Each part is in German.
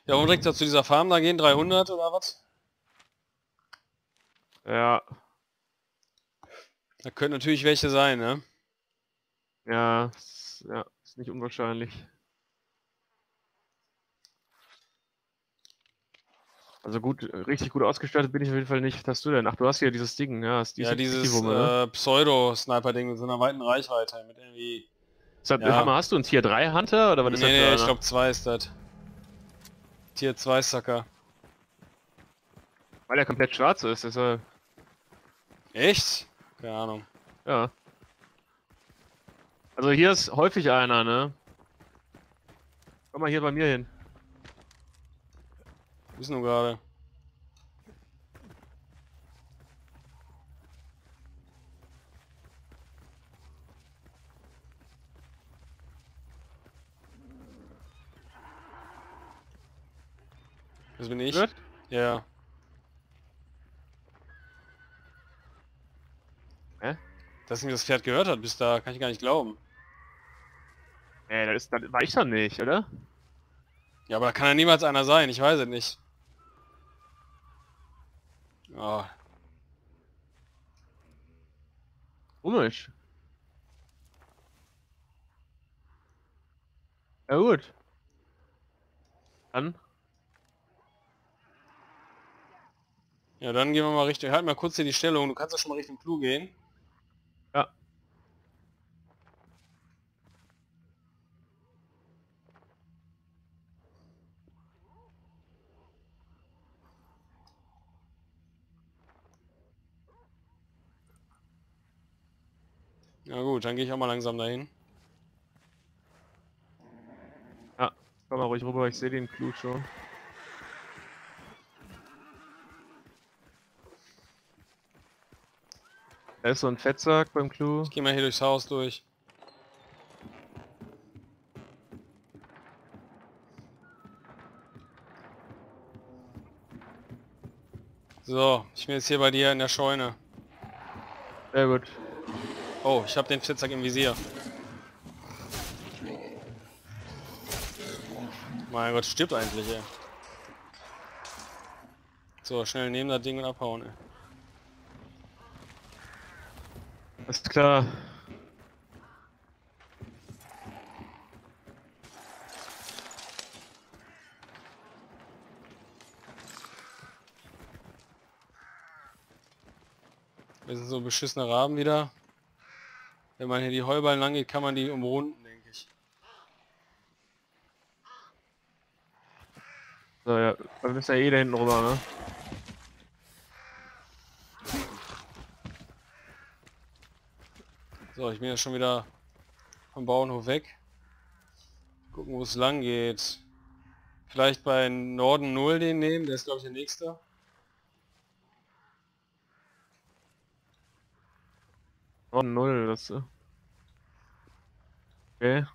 Ja, und direkt zu dieser Farm da gehen, 300 oder was? Ja, Da könnten natürlich welche sein, ne? ja, ist nicht unwahrscheinlich. Also gut, richtig gut ausgestattet bin ich auf jeden Fall nicht. Was hast du denn? Ach, du hast hier dieses Ding, ja, die ist Ja, richtig die dieses Wumme, ne? Pseudo-Sniper-Ding mit so einer weiten Reichweite, mit irgendwie, ja. Hammer, hast du einen Tier 3 Hunter oder was Nee, ist das für nee, ich einer? glaube 2 ist das. Tier 2 Sucker. Weil er komplett schwarz ist, deshalb, Echt? Keine Ahnung. ja. Also hier ist häufig einer, ne? Komm mal hier bei mir hin. Wo bist du gerade? Das bin ich. Gehört? Ja. Hä? Dass mir das Pferd gehört hat bis da, kann ich gar nicht glauben. Das war ich doch nicht, oder? Ja, aber da kann ja niemals einer sein, ich weiß es nicht. Oh, Komisch. Ja gut. Dann. ja, dann gehen wir mal Richtung, halt mal kurz hier die Stellung, du kannst ja schon mal Richtung Clou gehen. Ja. Ja gut, dann gehe ich auch mal langsam dahin. Ja. Komm mal ruhig rüber, ich sehe den Clou schon. Da ist so ein Fettsack beim Clou. Ich gehe mal hier durchs Haus durch. So, ich bin jetzt hier bei dir in der Scheune. Sehr gut. Oh, ich habe den Flitzsack im Visier. Mein Gott, stirbt eigentlich, ey. So, schnell nehmen das Ding und abhauen, ey. Alles klar. Wir sind so beschissene Raben wieder. Wenn man hier die Heuballen lang geht, kann man die umrunden, denke ich. So, ja. Wir müssen ja eh da hinten rüber, ne? So, ich bin ja schon wieder vom Bauernhof weg. Gucken, wo es lang geht. Vielleicht bei Norden 0 den nehmen, der ist glaube ich der nächste. Oh, 0, das. Okay.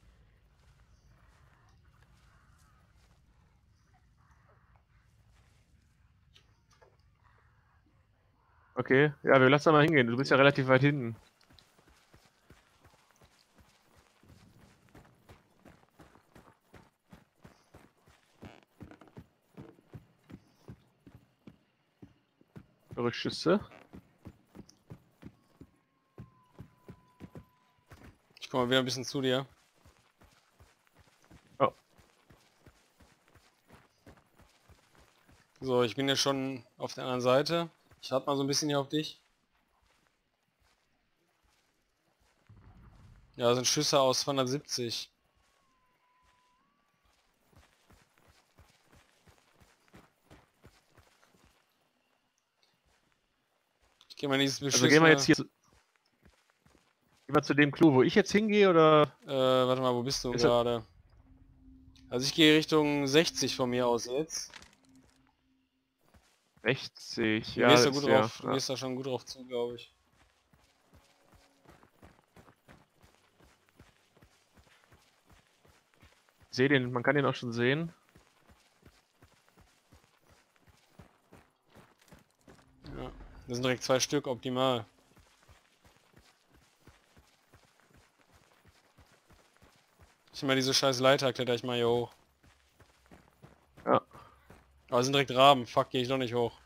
Okay. Ja, wir lassen da mal hingehen. Du bist ja relativ weit hinten. Rückschüsse. Ich komme mal wieder ein bisschen zu dir. Oh. So, ich bin ja schon auf der anderen Seite. Ich warte mal so ein bisschen hier auf dich. Ja, das sind Schüsse aus 270. Ich gehe mal in dieses Also gehen wir jetzt beschissene... hier. Gehen wir zu dem Clou, wo ich jetzt hingehe, oder? warte mal, wo bist du Ist das gerade? Also ich gehe Richtung 60 von mir aus jetzt. 60? Du Ja, gehst da das gut ist der. drauf, du Ja. gehst da schon gut drauf zu, glaube ich. Ich sehe den, man kann den auch schon sehen. Ja, das sind direkt 2 Stück, optimal. Ich nehme mal diese scheiß Leiter, kletter ich mal hier hoch. Aber es sind direkt Raben. Fuck, gehe ich doch nicht hoch.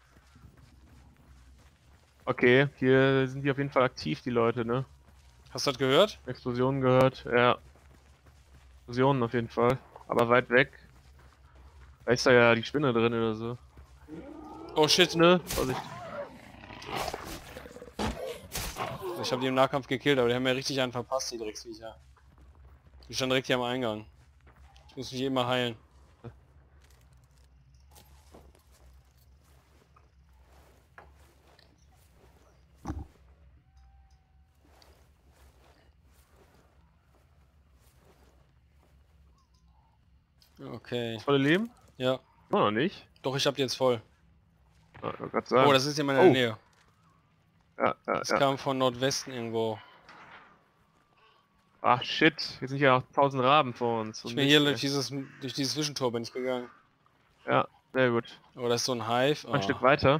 Okay, hier sind die auf jeden Fall aktiv, die Leute, ne? Hast du das gehört? Explosionen gehört, ja. Explosionen auf jeden Fall. Aber weit weg. Da ist da ja die Spinne drin oder so. Oh shit. Ne? Vorsicht. Ich habe die im Nahkampf gekillt, aber die haben mir richtig einen verpasst, die Drecksviecher. Die standen direkt hier am Eingang. Ich muss mich immer heilen. Okay. Volle Leben? Ja. Immer noch nicht. Doch, ich hab die jetzt voll. Ja, ich wollte grad sagen. Oh, das ist jemand in der Nähe. Ja, Das kam von Nordwesten irgendwo. Ach shit, jetzt sind ja auch 1000 Raben vor uns. Ich bin hier durch dieses Zwischentor bin ich gegangen. Ja, sehr gut. Oh, das ist so ein Hive. Ein Stück weiter.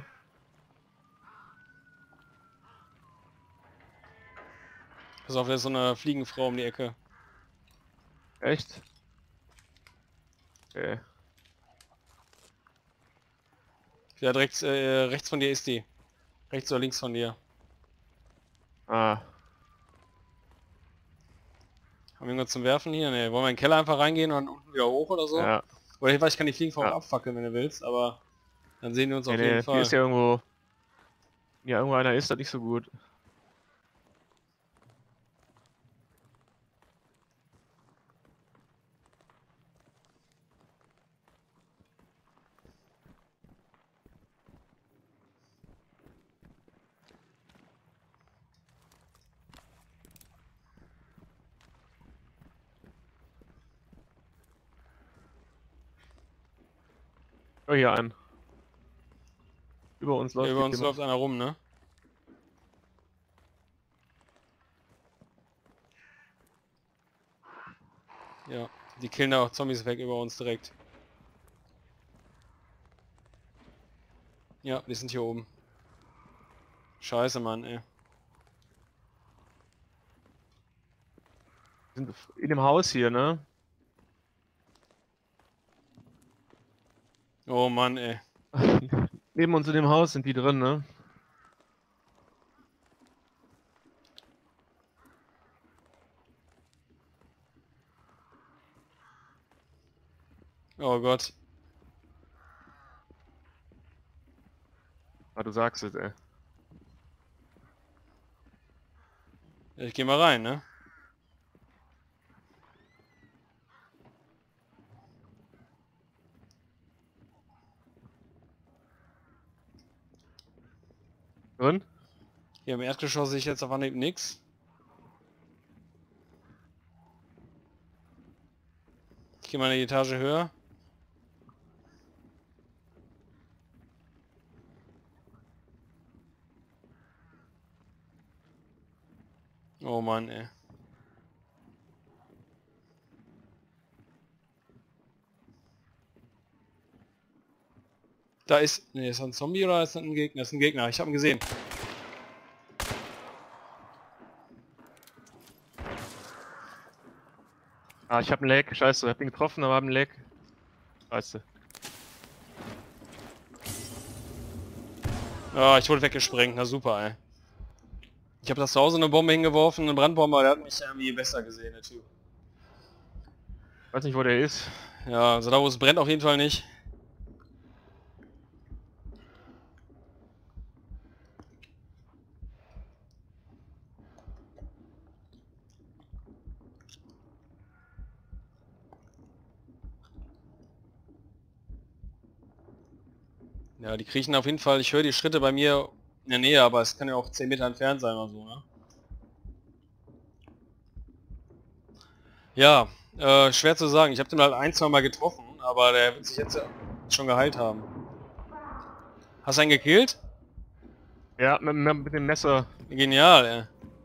Pass auf, da ist so eine Fliegenfrau um die Ecke. Echt? Okay. Ja, direkt rechts von dir ist die. Rechts oder links von dir. Ah. Haben wir irgendwas zum Werfen hier? Ne, wollen wir in den Keller einfach reingehen und dann unten wieder hoch oder so? Ja. Oder ich weiß, ich kann die Fliegenfrau auch abfackeln, wenn du willst, aber dann sehen wir uns auf jeden Fall. Hier ist ja irgendwo... Ja, irgendwo einer ist das nicht so gut. Oh, hier ein. Über uns läuft Über uns jemand. läuft einer rum, ne? Ja, die killen da auch Zombies weg über uns direkt. Ja, die sind hier oben. Scheiße, Mann, ey. Sind in dem Haus hier, ne? Oh Mann, ey. Neben uns in dem Haus sind die drin, ne? Oh Gott. Ah, du sagst es, ey. Ich geh mal rein, ne? Drin? Hier im Erdgeschoss sehe ich jetzt auf Anhieb nix. Ich gehe mal eine Etage höher. Oh Mann, ey. Da ist... Ne, ist das ein Zombie oder ist das ein Gegner? Das ist ein Gegner, ich habe ihn gesehen. Ah, ich hab einen Lag. Scheiße, ich hab ihn getroffen, aber hab einen Lag. Scheiße. Ah, ich wurde weggesprengt, na super, ey. Ich habe das zu Hause eine Bombe hingeworfen, eine Brandbombe, der hat mich irgendwie besser gesehen, der Typ. Weiß nicht, wo der ist. Ja, also da wo es brennt auf jeden Fall nicht. Ja, die kriechen auf jeden Fall, ich höre die Schritte bei mir in der Nähe, aber es kann ja auch 10 Meter entfernt sein oder so, ne? Ja, schwer zu sagen. Ich habe den halt ein, zwei Mal getroffen, aber der wird sich jetzt schon geheilt haben. Hast du einen gekillt? Ja, mit dem Messer. Genial, ey.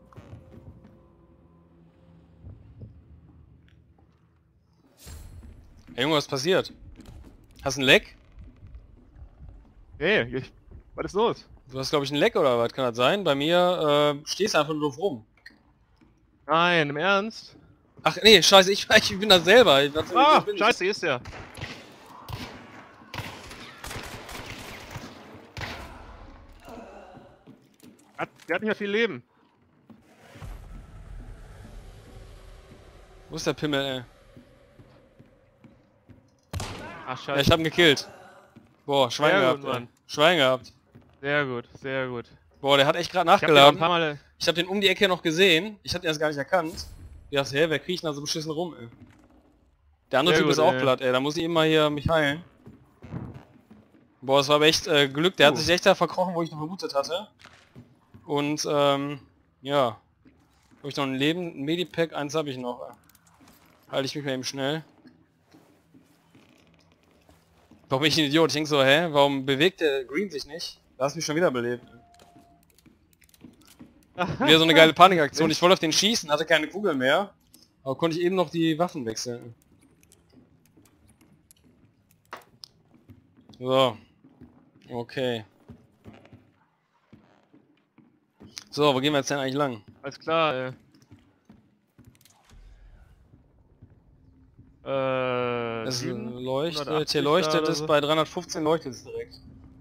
Hey, Junge, was passiert? Hast du einen Leck? Hey, was ist los? Du hast, glaube ich, einen Leck oder was? Kann das sein? Bei mir stehst du einfach nur doof rum. Nein, im Ernst? Ach nee, scheiße, ich bin das selber. Ah, scheiße, hier ist der. Der hat nicht mehr viel Leben. Wo ist der Pimmel, ey? Ach, Ja, ich scheiße. hab ihn gekillt. Boah, Schwein Sehr gehabt, gut, ey. Mann. Schwein gehabt. Sehr gut, sehr gut. Boah, der hat echt gerade Ich hab den auch ein nachgeladen. paar Mal... Ich hab den um die Ecke noch gesehen. Ich hab den erst gar nicht erkannt. Ich dachte, hä, wer kriecht da so beschissen rum, ey? Der andere Sehr Typ gut, ist auch ey. platt, ey. Da muss ich eben mal hier mich heilen. Boah, es war aber echt Glück. Der hat sich echt da verkrochen, wo ich noch vermutet hatte. Und, ja. Habe ich noch ein Leben, ein Medipack, eins habe ich noch. Halte ich mich mal eben schnell. Warum bin ich ein Idiot? Ich denk so, hä, warum bewegt der Green sich nicht? Da hast mich schon wieder belebt. Wieder so eine geile Panikaktion. Ich wollte auf den schießen, hatte keine Kugel mehr. Aber konnte ich eben noch die Waffen wechseln. So. Okay. So, wo gehen wir jetzt denn eigentlich lang? Alles klar, ey. Es 7, leuchtet, 180 hier da leuchtet oder es, so. bei 315 leuchtet es direkt.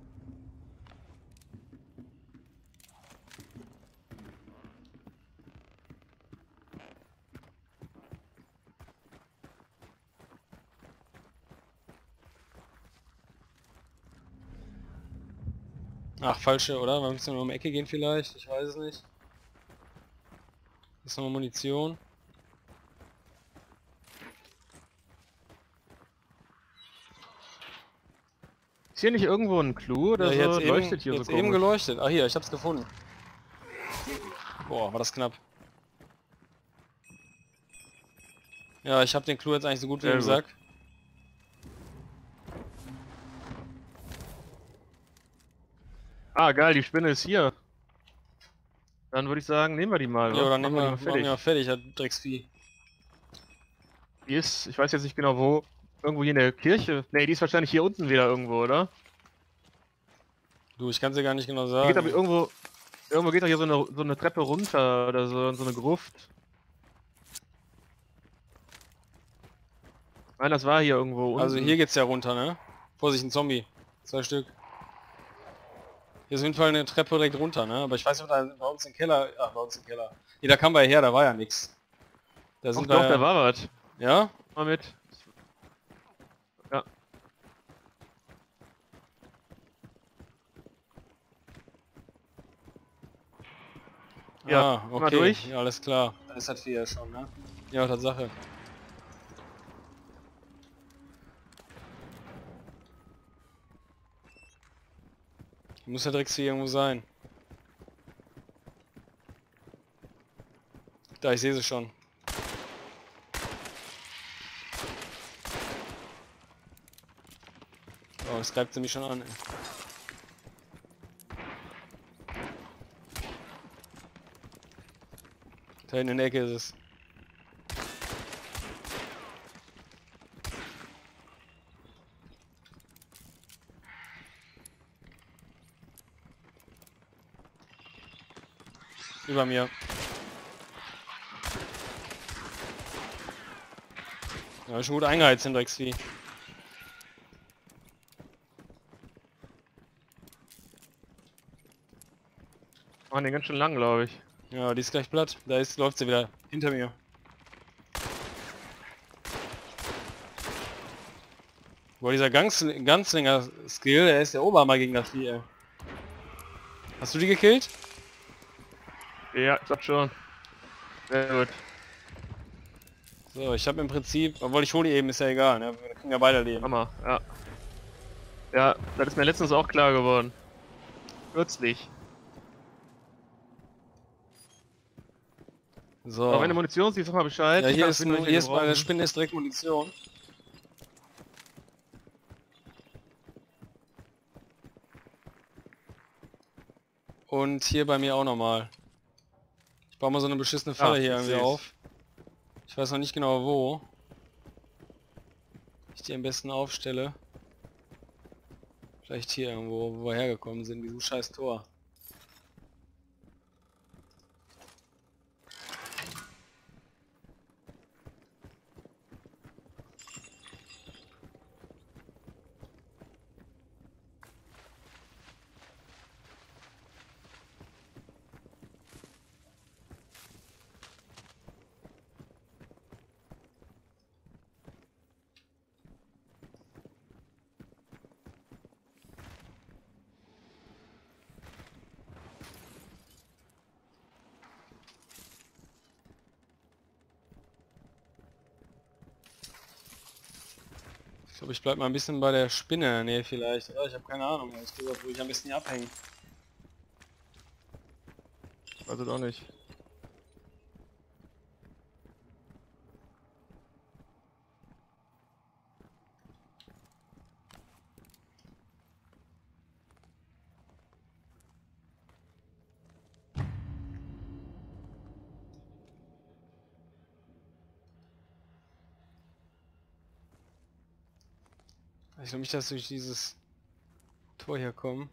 Ach, falsche, oder? Wir müssen noch um die Ecke gehen vielleicht, ich weiß es nicht. Das ist nochmal Munition. Ist hier nicht irgendwo ein Clou oder Ja, so? Leuchtet hier jetzt so eben komisch. geleuchtet. Ah, hier, ich hab's gefunden. Boah, war das knapp. Ja, ich hab den Clou jetzt eigentlich so gut wie Sehr im gut. Sack. Ah, geil, die Spinne ist hier. Dann würde ich sagen, nehmen wir die mal, Ja, wa? dann Machen nehmen wir wir, die machen wir mal mal fertig. fertig, hat Drecksvieh. Die ist, ich weiß jetzt nicht genau wo. Irgendwo hier in der Kirche. Ne, die ist wahrscheinlich hier unten wieder irgendwo, oder? Du, ich kann's dir gar nicht genau Die geht aber sagen. irgendwo geht doch hier so eine Treppe runter oder so, in so eine Gruft. Nein, das war hier irgendwo Also unten. hier geht's ja runter, ne? Vorsicht, ein Zombie. 2 Stück. Hier ist auf jeden Fall eine Treppe direkt runter, ne? Aber ich weiß nicht, ob da bei uns im Keller... Ach, bei uns im Keller. Nee, da kamen wir her, da war ja nix. Da Doch, sind doch, wir... da war was. Ja? Mal mit. Ja. Ja, Ah, mal okay. durch. Ja, alles klar. Dann ist das hier schon, ne? Ja, Tatsache. Muss ja direkt hier irgendwo sein. Da, ich sehe sie schon. Oh, das greift sie mich schon an. Ey. Da hinten in der Ecke ist es. Über mir. Ja, schon gut eingeheizt, den Drecksvieh. Machen den ganz schön lang, glaube ich. Ja, die ist gleich platt. Da ist, läuft sie wieder. Hinter mir. Boah, dieser Ganzlinger-Skill, der ist der Oberhammer gegen das Vieh, ey. Hast du die gekillt? Ja, ich glaub schon. Sehr gut. So, ich habe im Prinzip, obwohl ich hole die eben, ist ja egal, ne? Wir können ja beide leben. Hammer, ja. Ja, das ist mir letztens auch klar geworden. Kürzlich. So. Aber wenn du Munition siehst, sag mal Bescheid. Ja, Ich hier kann ist, das Window hier ist bei der gebrauchen. Spinne ist direkt Munition. Und hier bei mir auch nochmal. Ich baue mal so eine beschissene Falle hier ich irgendwie seh's. auf. Ich weiß noch nicht genau wo. Ich die am besten aufstelle. Vielleicht hier irgendwo, wo wir hergekommen sind, diesem scheiß Tor. Ich glaube, ich bleib mal ein bisschen bei der Spinne in der Nähe vielleicht. Oder? Ich habe keine Ahnung, ehrlich gesagt, wo ich am besten hier abhängen. Weiß es auch nicht. Ich glaube nicht, dass ich durch dieses Tor hier komme.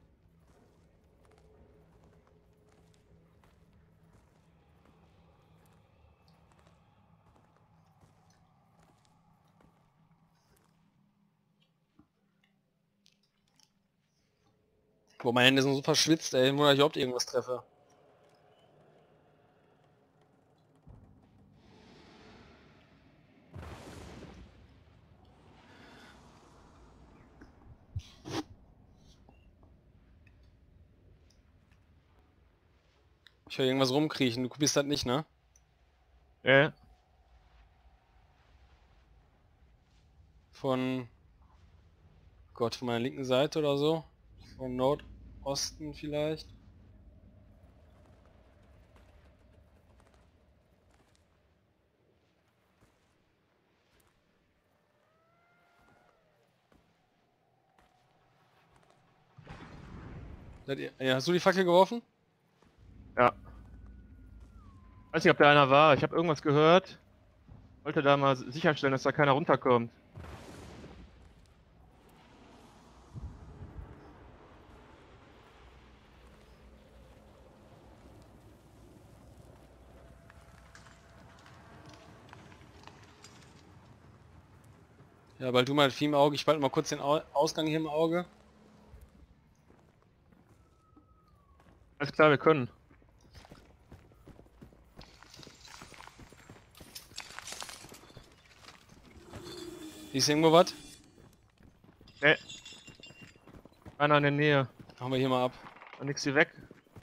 Boah, meine Hände sind so verschwitzt, ey. Nur, dass ich überhaupt irgendwas treffe. Ich höre irgendwas rumkriechen. Du bist das nicht, ne? Von... Gott, von meiner linken Seite oder so. Von Nordosten vielleicht. Ja, hast du die Fackel geworfen? Ja. Weiß nicht, ob da einer war. Ich habe irgendwas gehört. Wollte da mal sicherstellen, dass da keiner runterkommt. Ja, bald du mal viel im Auge. Ich behalte mal kurz den Ausgang hier im Auge. Alles klar, wir können. Ist irgendwo was? Ne. Einer in der Nähe. Machen wir hier mal ab. Und nix hier weg.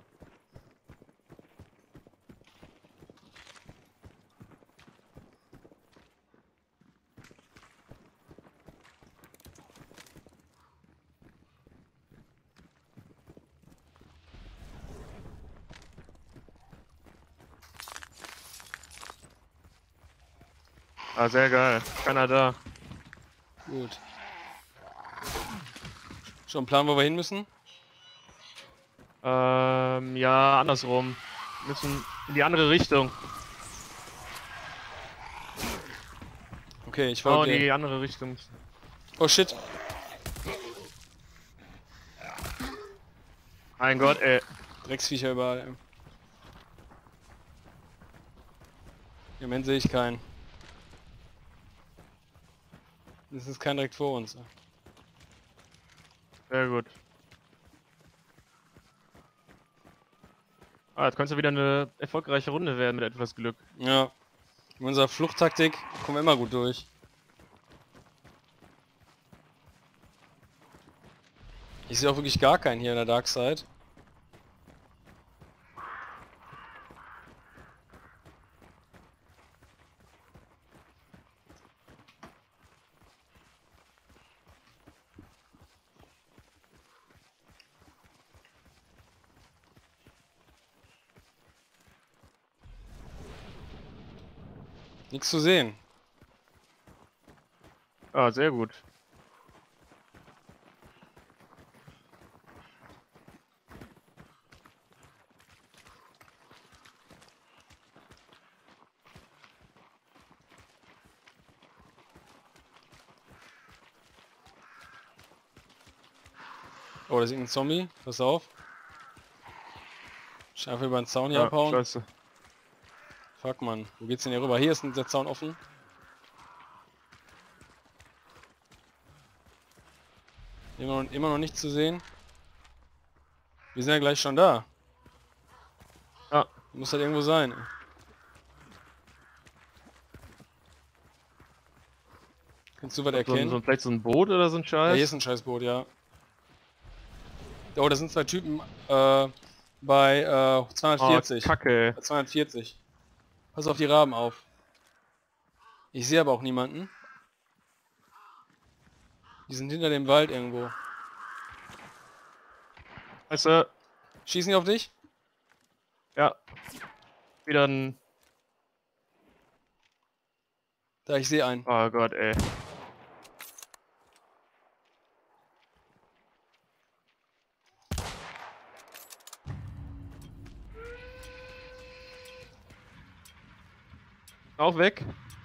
Ah, sehr geil. Keiner da. Gut. Schon einen Plan, wo wir hin müssen? Ja, andersrum. Wir müssen in die andere Richtung. Okay, ich Oh, folge in dir. die andere Richtung. Oh shit. Mein Gott, ey. Drecksviecher überall. Im Moment sehe ich keinen. Das ist kein direkt vor uns. Sehr gut. Ah, jetzt könnte es wieder eine erfolgreiche Runde werden mit etwas Glück. Ja. Mit unserer Fluchttaktik kommen wir immer gut durch. Ich sehe auch wirklich gar keinen hier in der Dark Side. Nichts zu sehen. Ah, sehr gut. Oh, da ist ein Zombie. Pass auf. Ich einfach über den Zaun hier Ja, abhauen. scheiße. Fuck, Mann. Wo geht's denn hier rüber? Hier ist der Zaun offen. Immer noch nichts zu sehen. Wir sind ja gleich schon da. Ja. Muss halt irgendwo sein. Kannst du was erkennen? Vielleicht so ein Boot oder so ein Ja, Scheiß? hier ist ein Scheißboot, ja. Oh, da sind zwei Typen bei 240. Oh, Kacke. Bei 240. Pass auf die Raben auf. Ich sehe aber auch niemanden. Die sind hinter dem Wald irgendwo. Weißt du, Schießen die auf dich? ja. Wieder ein... Da, ich sehe einen. Oh Gott, ey. Auch weg.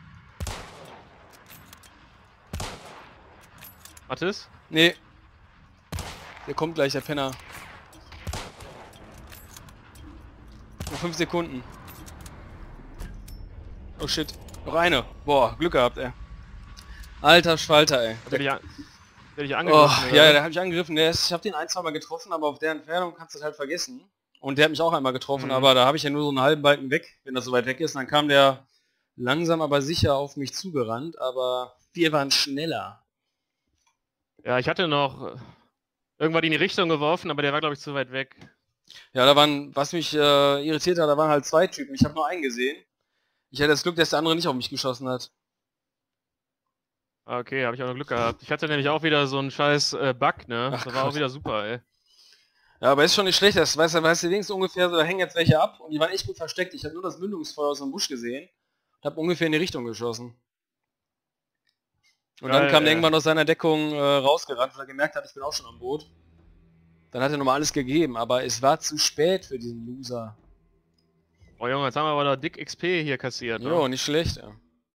Mathis? Nee. Der kommt gleich, der Penner. Nur 5 Sekunden. Oh shit. Noch eine. Boah, Glück gehabt, ey. Alter Schwalter, ey. Der dich Oh, angegriffen, oder? ja, der hat mich angegriffen. Ich habe den ein, zwei Mal getroffen, aber auf der Entfernung kannst du das halt vergessen. Und der hat mich auch einmal getroffen, aber da habe ich ja nur so einen halben Balken weg, wenn das so weit weg ist. Und dann kam der langsam aber sicher auf mich zugerannt, aber wir waren schneller. Ja, ich hatte noch irgendwann in die Richtung geworfen, aber der war, glaube ich, zu weit weg. Ja, da waren, was mich irritiert hat, da waren halt 2 Typen. Ich habe nur einen gesehen. Ich hatte das Glück, dass der andere nicht auf mich geschossen hat. Okay, habe ich auch noch Glück gehabt. Ich hatte nämlich auch wieder so einen scheiß Bug, ne? Ach Das war auch Gott. wieder super, ey. Ja, aber ist schon nicht schlecht. Das weißt du wenigstens ungefähr so, da hängen jetzt welche ab und die waren echt gut versteckt. Ich habe nur das Mündungsfeuer aus dem Busch gesehen und habe ungefähr in die Richtung geschossen. Und dann Geil, kam der irgendwann aus seiner Deckung rausgerannt, weil er gemerkt hat, ich bin auch schon am Boot. Dann hat er nochmal alles gegeben, aber es war zu spät für diesen Loser. Oh Junge, jetzt haben wir aber da dick XP hier kassiert, ne? Jo, nicht schlecht. Ja.